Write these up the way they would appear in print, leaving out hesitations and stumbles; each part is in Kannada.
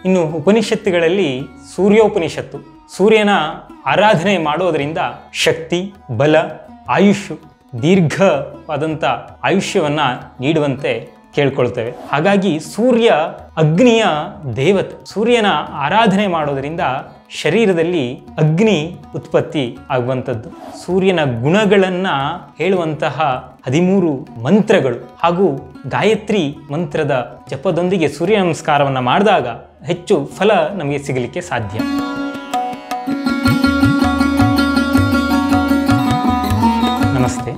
ಇನ್ನು ಉಪನಿಷತ್ತುಗಳಲ್ಲಿ ಸೂರ್ಯೋಪನಿಷತ್ತು ಸೂರ್ಯನ ಆರಾಧನೆ ಮಾಡೋದರಿಂದ ಶಕ್ತಿ, ಬಲ, ಆಯುಷ್, ದೀರ್ಘವಾದಂಥ ಆಯುಷ್ಯವನ್ನ ನೀಡುವಂತೆ ಕೇಳ್ಕೊಳ್ತೇವೆ. ಹಾಗಾಗಿ ಸೂರ್ಯ ಅಗ್ನಿಯ ದೇವತೆ. ಸೂರ್ಯನ ಆರಾಧನೆ ಮಾಡೋದರಿಂದ ಶರೀರದಲ್ಲಿ ಅಗ್ನಿ ಉತ್ಪತ್ತಿ ಆಗುವಂಥದ್ದು. ಸೂರ್ಯನ ಗುಣಗಳನ್ನ ಹೇಳುವಂತಹ 13 ಮಂತ್ರಗಳು ಹಾಗೂ ಗಾಯತ್ರಿ ಮಂತ್ರದ ಜಪದೊಂದಿಗೆ ಸೂರ್ಯ ನಮಸ್ಕಾರವನ್ನು ಮಾಡಿದಾಗ ಹೆಚ್ಚು ಫಲ ನಮಗೆ ಸಿಗಲಿಕ್ಕೆ ಸಾಧ್ಯ. ನಮಸ್ತೆ.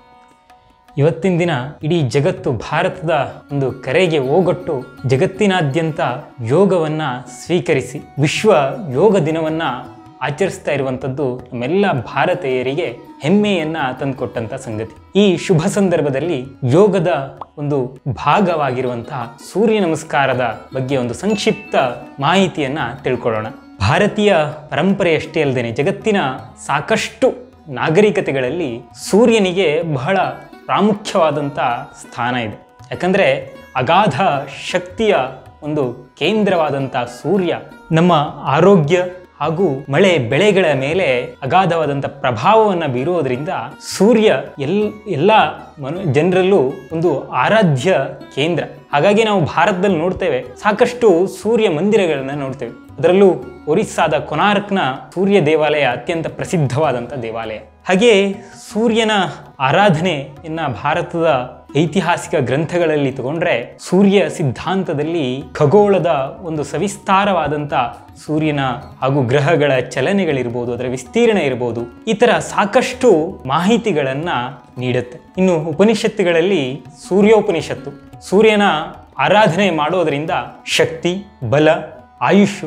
ಇವತ್ತಿನ ದಿನ ಇಡೀ ಜಗತ್ತು ಭಾರತದ ಒಂದು ಕರೆಗೆ ಓಗೊಟ್ಟು ಜಗತ್ತಿನಾದ್ಯಂತ ಯೋಗವನ್ನ ಸ್ವೀಕರಿಸಿ ವಿಶ್ವ ಯೋಗ ದಿನವನ್ನ ಆಚರಿಸ್ತಾ ಇರುವಂಥದ್ದು ನಮ್ಮೆಲ್ಲ ಭಾರತೀಯರಿಗೆ ಹೆಮ್ಮೆಯನ್ನ ತಂದುಕೊಟ್ಟಂತ ಸಂಗತಿ. ಈ ಶುಭ ಸಂದರ್ಭದಲ್ಲಿ ಯೋಗದ ಒಂದು ಭಾಗವಾಗಿರುವಂತಹ ಸೂರ್ಯ ನಮಸ್ಕಾರದ ಬಗ್ಗೆ ಒಂದು ಸಂಕ್ಷಿಪ್ತ ಮಾಹಿತಿಯನ್ನ ತಿಳ್ಕೊಳ್ಳೋಣ. ಭಾರತೀಯ ಪರಂಪರೆಯಷ್ಟೇ ಅಲ್ಲದೆ ಜಗತ್ತಿನ ಸಾಕಷ್ಟು ನಾಗರಿಕತೆಗಳಲ್ಲಿ ಸೂರ್ಯನಿಗೆ ಬಹಳ ಪ್ರಾಮುಖ್ಯವಾದಂಥ ಸ್ಥಾನ ಇದೆ. ಯಾಕಂದರೆ ಅಗಾಧ ಶಕ್ತಿಯ ಒಂದು ಕೇಂದ್ರವಾದಂಥ ಸೂರ್ಯ ನಮ್ಮ ಆರೋಗ್ಯ ಹಾಗೂ ಮಳೆ ಬೆಳೆಗಳ ಮೇಲೆ ಅಗಾಧವಾದಂಥ ಪ್ರಭಾವವನ್ನು ಬೀರುವುದರಿಂದ ಸೂರ್ಯ ಎಲ್ಲ ಜನರಲ್ಲೂ ಒಂದು ಆರಾಧ್ಯ ಕೇಂದ್ರ. ಹಾಗಾಗಿ ನಾವು ಭಾರತದಲ್ಲಿ ನೋಡ್ತೇವೆ, ಸಾಕಷ್ಟು ಸೂರ್ಯ ಮಂದಿರಗಳನ್ನ ನೋಡ್ತೇವೆ. ಅದರಲ್ಲೂ ಒರಿಸ್ಸಾದ ಕೊನಾರ್ಕ್ನ ಸೂರ್ಯ ದೇವಾಲಯ ಅತ್ಯಂತ ಪ್ರಸಿದ್ಧವಾದಂಥ ದೇವಾಲಯ. ಹಾಗೆ ಸೂರ್ಯನ ಆರಾಧನೆಯನ್ನ ಭಾರತದ ಐತಿಹಾಸಿಕ ಗ್ರಂಥಗಳಲ್ಲಿ ತಗೊಂಡ್ರೆ ಸೂರ್ಯ ಸಿದ್ಧಾಂತದಲ್ಲಿ ಖಗೋಳದ ಒಂದು ಸವಿಸ್ತಾರವಾದಂಥ ಸೂರ್ಯನ ಹಾಗೂ ಗ್ರಹಗಳ ಚಲನೆಗಳಿರ್ಬೋದು, ಅದರ ವಿಸ್ತೀರ್ಣ ಇರ್ಬೋದು, ಈ ಥರ ಸಾಕಷ್ಟು ಮಾಹಿತಿಗಳನ್ನ ನೀಡುತ್ತೆ. ಇನ್ನು ಉಪನಿಷತ್ತುಗಳಲ್ಲಿ ಸೂರ್ಯೋಪನಿಷತ್ತು ಸೂರ್ಯನ ಆರಾಧನೆ ಮಾಡೋದರಿಂದ ಶಕ್ತಿ, ಬಲ, ಆಯುಷ್,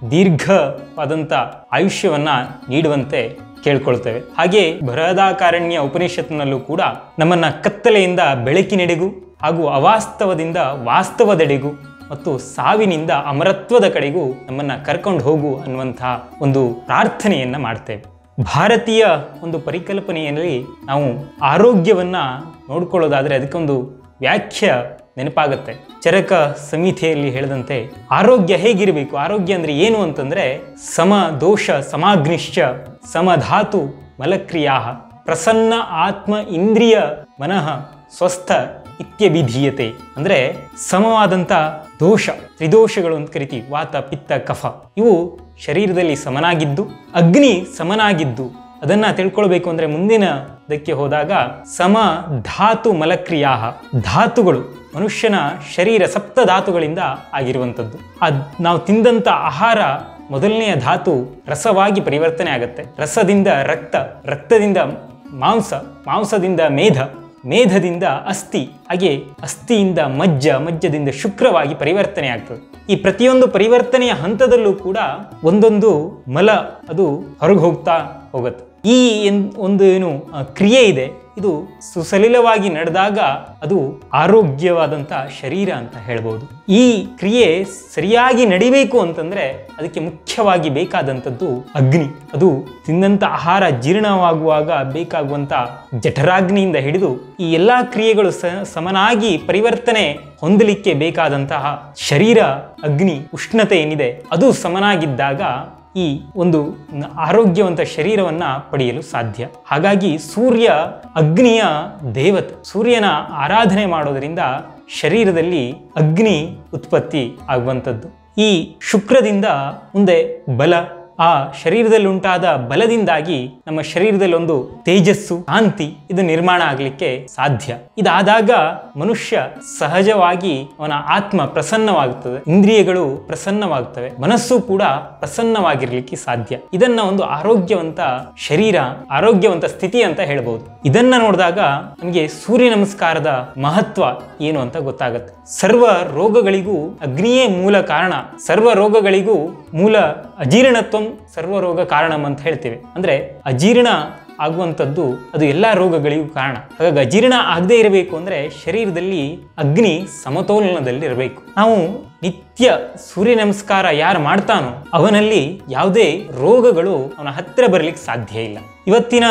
ದೀರ್ಘವಾದಂಥ ಆಯುಷ್ಯವನ್ನ ನೀಡುವಂತೆ ಕೇಳ್ಕೊಳ್ತೇವೆ. ಹಾಗೆ ಬೃಹದಾರಣ್ಯಕ ಉಪನಿಷತ್ತಿನಲ್ಲೂ ಕೂಡ ನಮ್ಮನ್ನ ಕತ್ತಲೆಯಿಂದ ಬೆಳಕಿನೆಡೆಗೂ ಹಾಗೂ ಅವಾಸ್ತವದಿಂದ ವಾಸ್ತವದೆಡೆಗೂ ಮತ್ತು ಸಾವಿನಿಂದ ಅಮರತ್ವದ ಕಡೆಗೂ ನಮ್ಮನ್ನ ಕರ್ಕೊಂಡು ಹೋಗು ಅನ್ನುವಂತಹ ಒಂದು ಪ್ರಾರ್ಥನೆಯನ್ನ ಮಾಡ್ತೇವೆ. ಭಾರತೀಯ ಒಂದು ಪರಿಕಲ್ಪನೆಯಲ್ಲಿ ನಾವು ಆರೋಗ್ಯವನ್ನ ನೋಡ್ಕೊಳ್ಳೋದಾದ್ರೆ ಅದಕ್ಕೊಂದು ವ್ಯಾಖ್ಯೆ ನೆನಪಾಗುತ್ತೆ. ಚರಕ ಸಂಹಿತೆಯಲ್ಲಿ ಹೇಳಿದಂತೆ ಆರೋಗ್ಯ ಹೇಗಿರಬೇಕು, ಆರೋಗ್ಯ ಅಂದ್ರೆ ಏನು ಅಂತಂದ್ರೆ ಸಮ ದೋಷ ಸಮಾಗ್ನಿಶ್ಚ ಸಮಧಾತು ಮಲಕ್ರಿಯಾ ಪ್ರಸನ್ನ ಆತ್ಮ ಇಂದ್ರಿಯ ಮನಃ ಸ್ವಸ್ಥ ಇತ್ಯಭಿಧೀಯತೆ. ಅಂದ್ರೆ ಸಮವಾದಂಥ ದೋಷ, ತ್ರಿದೋಷಗಳು ಅಂತ ಕರಿತೀವಿ, ವಾತ, ಪಿತ್ತ, ಕಫ, ಇವು ಶರೀರದಲ್ಲಿ ಸಮನಾಗಿದ್ದು ಅಗ್ನಿ ಸಮನಾಗಿದ್ದು ಅದನ್ನ ತಿಳ್ಕೊಳ್ಬೇಕು ಅಂದ್ರೆ ಮುಂದಿನದಕ್ಕೆ ಹೋದಾಗ ಸಮ ಧಾತು ಮಲಕ್ರಿಯಾ, ಧಾತುಗಳು ಮನುಷ್ಯನ ಶರೀರ ಸಪ್ತ ಧಾತುಗಳಿಂದ ಆಗಿರುವಂಥದ್ದು. ನಾವು ತಿಂದಂಥ ಆಹಾರ ಮೊದಲನೆಯ ಧಾತು ರಸವಾಗಿ ಪರಿವರ್ತನೆ ಆಗುತ್ತೆ. ರಸದಿಂದ ರಕ್ತ, ರಕ್ತದಿಂದ ಮಾಂಸ, ಮಾಂಸದಿಂದ ಮೇಧ, ಮೇಧದಿಂದ ಅಸ್ಥಿ, ಹಾಗೆ ಅಸ್ಥಿಯಿಂದ ಮಜ್ಜ, ಮಜ್ಜದಿಂದ ಶುಕ್ರವಾಗಿ ಪರಿವರ್ತನೆ ಆಗ್ತದೆ. ಈ ಪ್ರತಿಯೊಂದು ಪರಿವರ್ತನೆಯ ಹಂತದಲ್ಲೂ ಕೂಡ ಒಂದೊಂದು ಮಲ ಅದು ಹೊರಗೆ ಹೋಗ್ತಾ ಹೋಗುತ್ತೆ. ಈ ಒಂದು ಏನು ಕ್ರಿಯೆ ಇದೆ ಇದು ಸುಸಲಿಲವಾಗಿ ನಡೆದಾಗ ಅದು ಆರೋಗ್ಯವಾದಂಥ ಶರೀರ ಅಂತ ಹೇಳ್ಬೋದು. ಈ ಕ್ರಿಯೆ ಸರಿಯಾಗಿ ನಡಿಬೇಕು ಅಂತಂದ್ರೆ ಅದಕ್ಕೆ ಮುಖ್ಯವಾಗಿ ಬೇಕಾದಂಥದ್ದು ಅಗ್ನಿ. ಅದು ತಿಂದಂಥ ಆಹಾರ ಜೀರ್ಣವಾಗುವಾಗ ಬೇಕಾಗುವಂಥ ಜಠರಾಗ್ನಿಯಿಂದ ಹಿಡಿದು ಈ ಎಲ್ಲಾ ಕ್ರಿಯೆಗಳು ಸಮನಾಗಿ ಪರಿವರ್ತನೆ ಹೊಂದಲಿಕ್ಕೆ ಬೇಕಾದಂತಹ ಶರೀರ ಅಗ್ನಿ ಉಷ್ಣತೆ ಏನಿದೆ ಅದು ಸಮನಾಗಿದ್ದಾಗ ಈ ಒಂದು ಆರೋಗ್ಯವಂತ ಶರೀರವನ್ನ ಪಡೆಯಲು ಸಾಧ್ಯ. ಹಾಗಾಗಿ ಸೂರ್ಯ ಅಗ್ನಿಯ ದೇವತೆ. ಸೂರ್ಯನ ಆರಾಧನೆ ಮಾಡೋದರಿಂದ ಶರೀರದಲ್ಲಿ ಅಗ್ನಿ ಉತ್ಪತ್ತಿ ಆಗುವಂಥದ್ದು. ಈ ಶುಕ್ರದಿಂದ ಮುಂದೆ ಬಲ, ಆ ಶರೀರದಲ್ಲಿ ಉಂಟಾದ ಬಲದಿಂದಾಗಿ ನಮ್ಮ ಶರೀರದಲ್ಲಿ ಒಂದು ತೇಜಸ್ಸು, ಕಾಂತಿ ಇದು ನಿರ್ಮಾಣ ಆಗಲಿಕ್ಕೆ ಸಾಧ್ಯ. ಇದಾದಾಗ ಮನುಷ್ಯ ಸಹಜವಾಗಿ ಅವನ ಆತ್ಮ ಪ್ರಸನ್ನವಾಗುತ್ತದೆ, ಇಂದ್ರಿಯಗಳು ಪ್ರಸನ್ನವಾಗುತ್ತವೆ, ಮನಸ್ಸು ಕೂಡ ಪ್ರಸನ್ನವಾಗಿರ್ಲಿಕ್ಕೆ ಸಾಧ್ಯ. ಇದನ್ನ ಒಂದು ಆರೋಗ್ಯವಂತ ಶರೀರ, ಆರೋಗ್ಯವಂತ ಸ್ಥಿತಿ ಅಂತ ಹೇಳ್ಬೋದು. ಇದನ್ನ ನೋಡಿದಾಗ ನಮಗೆ ಸೂರ್ಯ ನಮಸ್ಕಾರದ ಮಹತ್ವ ಏನು ಅಂತ ಗೊತ್ತಾಗುತ್ತೆ. ಸರ್ವ ರೋಗಗಳಿಗೂ ಅಗ್ನಿಯೇ ಮೂಲ ಕಾರಣ. ಸರ್ವ ರೋಗಗಳಿಗೂ ಮೂಲ ಅಜೀರ್ಣತ್ವ ಸರ್ವ ರೋಗ ಕಾರಣಂ ಅಂತ ಹೇಳ್ತೇವೆ. ಅಂದ್ರೆ ಅಜೀರ್ಣ ಆಗುವಂಥದ್ದು ಅದು ಎಲ್ಲ ರೋಗಗಳಿಗೂ ಕಾರಣ. ಹಾಗಾಗಿ ಅಜೀರ್ಣ ಆಗದೆ ಇರಬೇಕು ಅಂದ್ರೆ ಶರೀರದಲ್ಲಿ ಅಗ್ನಿ ಸಮತೋಲನದಲ್ಲಿ ಇರಬೇಕು. ನಾವು ನಿತ್ಯ ಸೂರ್ಯ ನಮಸ್ಕಾರ ಯಾರು ಮಾಡ್ತಾನೋ ಅವನಲ್ಲಿ ಯಾವುದೇ ರೋಗಗಳು ಅವನ ಹತ್ತಿರ ಬರಲಿಕ್ಕೆ ಸಾಧ್ಯ ಇಲ್ಲ. ಇವತ್ತಿನ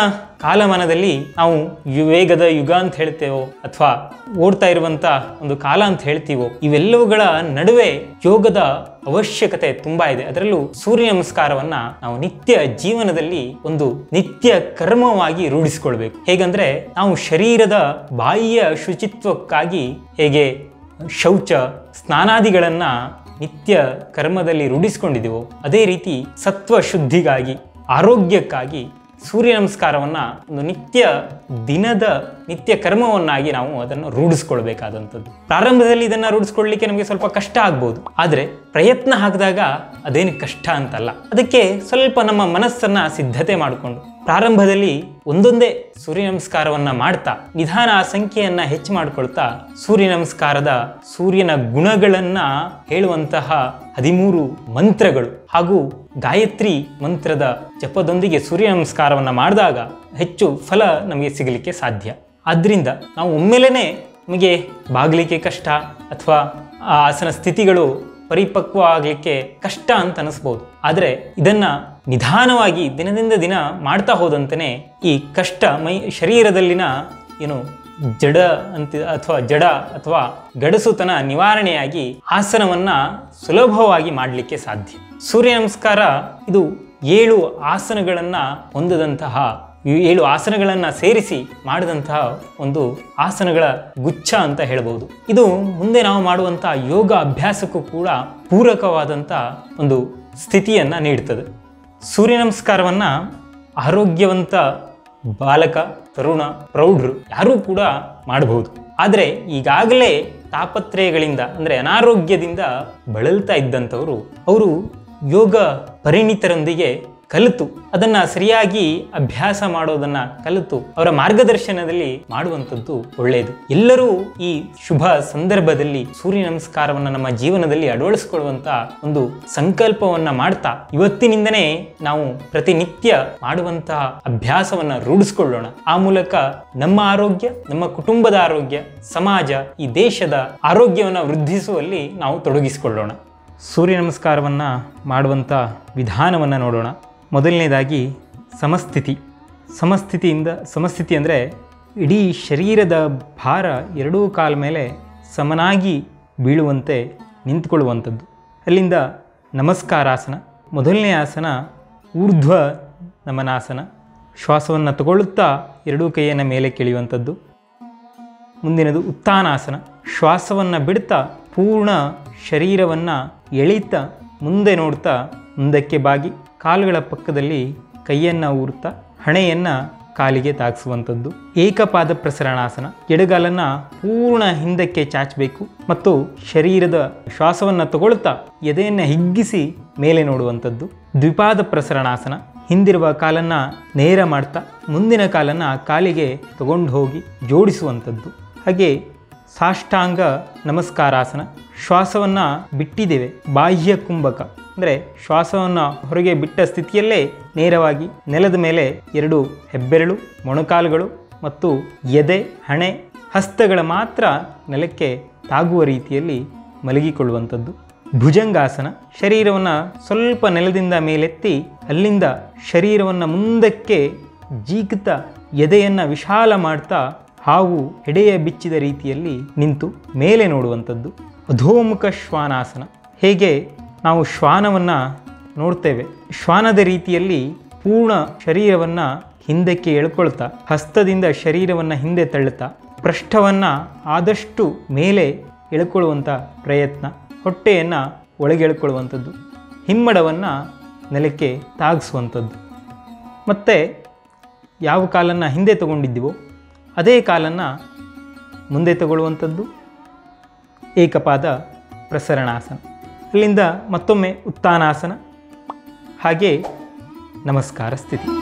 ಕಾಲಮಾನದಲ್ಲಿ ನಾವು ವೇಗದ ಯುಗ ಅಂತ ಹೇಳ್ತೇವೋ ಅಥವಾ ಓಡ್ತಾ ಇರುವಂತ ಒಂದು ಕಾಲ ಅಂತ ಹೇಳ್ತೀವೋ, ಇವೆಲ್ಲವುಗಳ ನಡುವೆ ಯೋಗದ ಅವಶ್ಯಕತೆ ತುಂಬಾ ಇದೆ. ಅದರಲ್ಲೂ ಸೂರ್ಯ ನಮಸ್ಕಾರವನ್ನ ನಾವು ನಿತ್ಯ ಜೀವನದಲ್ಲಿ ಒಂದು ನಿತ್ಯ ಕರ್ಮವಾಗಿ ರೂಢಿಸಿಕೊಳ್ಬೇಕು. ಹೇಗಂದ್ರೆ ನಾವು ಶರೀರದ ಬಾಹ್ಯ ಶುಚಿತ್ವಕ್ಕಾಗಿ ಹೇಗೆ ಶೌಚ ಸ್ನಾನಾದಿಗಳನ್ನ ನಿತ್ಯ ಕರ್ಮದಲ್ಲಿ ರೂಢಿಸಿಕೊಂಡಿದೆವೋ, ಅದೇ ರೀತಿ ಸತ್ವ ಶುದ್ಧಿಗಾಗಿ ಆರೋಗ್ಯಕ್ಕಾಗಿ ಸೂರ್ಯ ನಮಸ್ಕಾರವನ್ನ ಒಂದು ದಿನದ ನಿತ್ಯ ಕರ್ಮವನ್ನಾಗಿ ನಾವು ಅದನ್ನು ರೂಢಿಸ್ಕೊಳ್ಬೇಕಾದಂಥದ್ದು. ಪ್ರಾರಂಭದಲ್ಲಿ ಇದನ್ನ ರೂಢಿಸ್ಕೊಳ್ಳಿಕ್ಕೆ ನಮಗೆ ಸ್ವಲ್ಪ ಕಷ್ಟ ಆಗ್ಬೋದು, ಆದರೆ ಪ್ರಯತ್ನ ಹಾಕಿದಾಗ ಅದೇನು ಕಷ್ಟ ಅಂತಲ್ಲ. ಅದಕ್ಕೆ ಸ್ವಲ್ಪ ನಮ್ಮ ಮನಸ್ಸನ್ನ ಸಿದ್ಧತೆ ಮಾಡಿಕೊಂಡು ಪ್ರಾರಂಭದಲ್ಲಿ ಒಂದೊಂದೇ ಸೂರ್ಯ ನಮಸ್ಕಾರವನ್ನ ಮಾಡ್ತಾ ನಿಧಾನ ಆ ಸಂಖ್ಯೆಯನ್ನ ಹೆಚ್ಚು ಮಾಡ್ಕೊಳ್ತಾ ಸೂರ್ಯನ ಗುಣಗಳನ್ನ ಹೇಳುವಂತಹ 13 ಮಂತ್ರಗಳು ಹಾಗೂ ಗಾಯತ್ರಿ ಮಂತ್ರದ ಜಪದೊಂದಿಗೆ ಸೂರ್ಯ ನಮಸ್ಕಾರವನ್ನ ಮಾಡಿದಾಗ ಹೆಚ್ಚು ಫಲ ನಮಗೆ ಸಿಗಲಿಕ್ಕೆ ಸಾಧ್ಯ. ಆದ್ರಿಂದ ನಾವು ಒಮ್ಮೆಲೇನೆ ನಮಗೆ ಬಾಗಲಿಕ್ಕೆ ಕಷ್ಟ ಅಥವಾ ಆ ಆಸನ ಸ್ಥಿತಿಗಳು ಪರಿಪಕ್ವ ಆಗಲಿಕ್ಕೆ ಕಷ್ಟ ಅಂತ ಅನಿಸ್ಬೋದು. ಆದರೆ ಇದನ್ನ ನಿಧಾನವಾಗಿ ದಿನದಿಂದ ದಿನ ಮಾಡ್ತಾ ಹೋದಂತೆಯೇ ಈ ಕಷ್ಟ ಶರೀರದಲ್ಲಿನ ಏನು ಜಡ ಅಥವಾ ಗಡಸುತನ ನಿವಾರಣೆಯಾಗಿ ಆಸನವನ್ನ ಸುಲಭವಾಗಿ ಮಾಡಲಿಕ್ಕೆ ಸಾಧ್ಯ. ಸೂರ್ಯ ನಮಸ್ಕಾರ ಇದು 7 ಆಸನಗಳನ್ನ ಹೊಂದದಂತಹ 7 ಆಸನಗಳನ್ನ ಸೇರಿಸಿ ಮಾಡಿದಂತಹ ಒಂದು ಆಸನಗಳ ಗುಚ್ಛ ಅಂತ ಹೇಳ್ಬೋದು. ಇದು ಮುಂದೆ ನಾವು ಮಾಡುವಂತಹ ಯೋಗ ಅಭ್ಯಾಸಕ್ಕೂ ಕೂಡ ಪೂರಕವಾದಂಥ ಒಂದು ಸ್ಥಿತಿಯನ್ನ ನೀಡುತ್ತದೆ. ಸೂರ್ಯ ನಮಸ್ಕಾರವನ್ನ ಆರೋಗ್ಯವಂತ ಬಾಲಕ, ತರುಣ, ಪ್ರೌಢರು ಯಾರೂ ಕೂಡ ಮಾಡಬಹುದು. ಆದರೆ ಈಗಾಗಲೇ ತಾಪತ್ರಯಗಳಿಂದ ಅಂದರೆ ಅನಾರೋಗ್ಯದಿಂದ ಬಳಲ್ತಾ ಇದ್ದಂಥವರು ಅವರು ಯೋಗ ಪರಿಣಿತರೊಂದಿಗೆ ಕಲಿತು ಅದನ್ನ ಸರಿಯಾಗಿ ಅಭ್ಯಾಸ ಮಾಡೋದನ್ನ ಕಲಿತು ಅವರ ಮಾರ್ಗದರ್ಶನದಲ್ಲಿ ಮಾಡುವಂಥದ್ದು ಒಳ್ಳೆಯದು. ಎಲ್ಲರೂ ಈ ಶುಭ ಸಂದರ್ಭದಲ್ಲಿ ಸೂರ್ಯ ನಮಸ್ಕಾರವನ್ನ ನಮ್ಮ ಜೀವನದಲ್ಲಿ ಅಳವಡಿಸಿಕೊಳ್ಳುವಂತ ಒಂದು ಸಂಕಲ್ಪವನ್ನ ಮಾಡ್ತಾ ಇವತ್ತಿನಿಂದನೇ ನಾವು ಪ್ರತಿನಿತ್ಯ ಮಾಡುವಂತಹ ಅಭ್ಯಾಸವನ್ನ ರೂಢಿಸಿಕೊಳ್ಳೋಣ. ಆ ಮೂಲಕ ನಮ್ಮ ಆರೋಗ್ಯ, ನಮ್ಮ ಕುಟುಂಬದ ಆರೋಗ್ಯ, ಸಮಾಜ, ಈ ದೇಶದ ಆರೋಗ್ಯವನ್ನ ವೃದ್ಧಿಸುವಲ್ಲಿ ನಾವು ತೊಡಗಿಸಿಕೊಳ್ಳೋಣ. ಸೂರ್ಯ ನಮಸ್ಕಾರವನ್ನ ಮಾಡುವಂತ ವಿಧಾನವನ್ನ ನೋಡೋಣ. ಮೊದಲನೇದಾಗಿ ಸಮಸ್ಥಿತಿ ಅಂದರೆ ಇಡೀ ಶರೀರದ ಭಾರ ಎರಡೂ ಕಾಲ ಮೇಲೆ ಸಮನಾಗಿ ಬೀಳುವಂತೆ ನಿಂತುಕೊಳ್ಳುವಂಥದ್ದು. ಅಲ್ಲಿಂದ ನಮಸ್ಕಾರಾಸನ. ಮೊದಲನೇ ಆಸನ ಊರ್ಧ್ವ ನಮನಾಸನ. ಶ್ವಾಸವನ್ನು ತಗೊಳ್ಳುತ್ತಾ ಎರಡೂ ಕೈಯನ್ನು ಮೇಲೆ ಕೆಳೆಯುವಂಥದ್ದು. ಮುಂದಿನದು ಉತ್ಥಾನಾಸನ. ಶ್ವಾಸವನ್ನು ಬಿಡ್ತಾ ಪೂರ್ಣ ಶರೀರವನ್ನು ಎಳಿತಾ ಮುಂದೆ ನೋಡ್ತಾ ಮುಂದಕ್ಕೆ ಬಾಗಿ ಕಾಲುಗಳ ಪಕ್ಕದಲ್ಲಿ ಕೈಯನ್ನು ಊರ್ತಾ ಹಣೆಯನ್ನು ಕಾಲಿಗೆ ತಾಗಿಸುವಂಥದ್ದು. ಏಕಪಾದ ಪ್ರಸರಣಾಸನ. ಎಡಗಾಲನ್ನು ಪೂರ್ಣ ಹಿಂದಕ್ಕೆ ಚಾಚಬೇಕು ಮತ್ತು ಶರೀರದ ಶ್ವಾಸವನ್ನು ತಗೊಳ್ತಾ ಎದೆಯನ್ನು ಹಿಗ್ಗಿಸಿ ಮೇಲೆ ನೋಡುವಂಥದ್ದು. ದ್ವಿಪಾದ ಪ್ರಸರಣಾಸನ. ಹಿಂದಿರುವ ಕಾಲನ್ನು ನೇರ ಮಾಡ್ತಾ ಮುಂದಿನ ಕಾಲನ್ನು ಕಾಲಿಗೆ ತಗೊಂಡು ಹೋಗಿ ಜೋಡಿಸುವಂಥದ್ದು. ಹಾಗೆ ಸಾಷ್ಟಾಂಗ ನಮಸ್ಕಾರಾಸನ. ಶ್ವಾಸವನ್ನು ಬಿಟ್ಟಿದ್ದೇವೆ, ಬಾಹ್ಯ ಕುಂಭಕ ಅಂದರೆ ಶ್ವಾಸವನ್ನು ಹೊರಗೆ ಬಿಟ್ಟ ಸ್ಥಿತಿಯಲ್ಲೇ ನೇರವಾಗಿ ನೆಲದ ಮೇಲೆ 2 ಹೆಬ್ಬೆರಳು, ಮೊಣಕಾಲುಗಳು ಮತ್ತು ಎದೆ, ಹಣೆ, ಹಸ್ತಗಳ ಮಾತ್ರ ನೆಲಕ್ಕೆ ತಾಗುವ ರೀತಿಯಲ್ಲಿ ಮಲಗಿಕೊಳ್ಳುವಂಥದ್ದು. ಭುಜಂಗಾಸನ. ಶರೀರವನ್ನು ಸ್ವಲ್ಪ ನೆಲದಿಂದ ಮೇಲೆತ್ತಿ ಅಲ್ಲಿಂದ ಶರೀರವನ್ನು ಮುಂದಕ್ಕೆ ಜೀಗ್ತಾ ಎದೆಯನ್ನು ವಿಶಾಲ ಮಾಡ್ತಾ ಹಾವು ಎಡೆಯ ಬಿಚ್ಚಿದ ರೀತಿಯಲ್ಲಿ ನಿಂತು ಮೇಲೆ ನೋಡುವಂಥದ್ದು. ಅಧೋಮುಖ ಶ್ವಾನಾಸನ. ಹೇಗೆ ನಾವು ಶ್ವಾನವನ್ನು ನೋಡ್ತೇವೆ, ಶ್ವಾನದ ರೀತಿಯಲ್ಲಿ ಪೂರ್ಣ ಶರೀರವನ್ನು ಹಿಂದಕ್ಕೆ ಎಳ್ಕೊಳ್ತಾ ಹಸ್ತದಿಂದ ಶರೀರವನ್ನು ಹಿಂದೆ ತಳ್ಳುತ್ತಾ ಪೃಷ್ಠವನ್ನು ಆದಷ್ಟು ಮೇಲೆ ಎಳ್ಕೊಳ್ಳುವಂಥ ಪ್ರಯತ್ನ, ಹೊಟ್ಟೆಯನ್ನು ಒಳಗೆ ಎಳ್ಕೊಳ್ಳುವಂಥದ್ದು, ಹಿಮ್ಮಡವನ್ನು ನೆಲಕ್ಕೆ ತಾಗಿಸುವಂಥದ್ದು. ಮತ್ತು ಯಾವ ಕಾಲನ್ನು ಹಿಂದೆ ತಗೊಂಡಿದ್ದೀವೋ ಅದೇ ಕಾಲನ್ನು ಮುಂದೆ ತಗೊಳ್ಳುವಂಥದ್ದು. ಏಕಪಾದ ಪ್ರಸರಣಾಸನ. ಅಲ್ಲಿಂದ ಮತ್ತೊಮ್ಮೆ ಉತ್ಥಾನಾಸನ, ಹಾಗೆ ನಮಸ್ಕಾರ ಸ್ಥಿತಿ.